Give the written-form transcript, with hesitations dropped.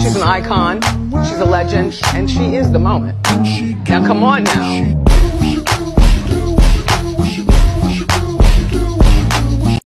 She's an icon, she's a legend, and she is the moment. Now come on now.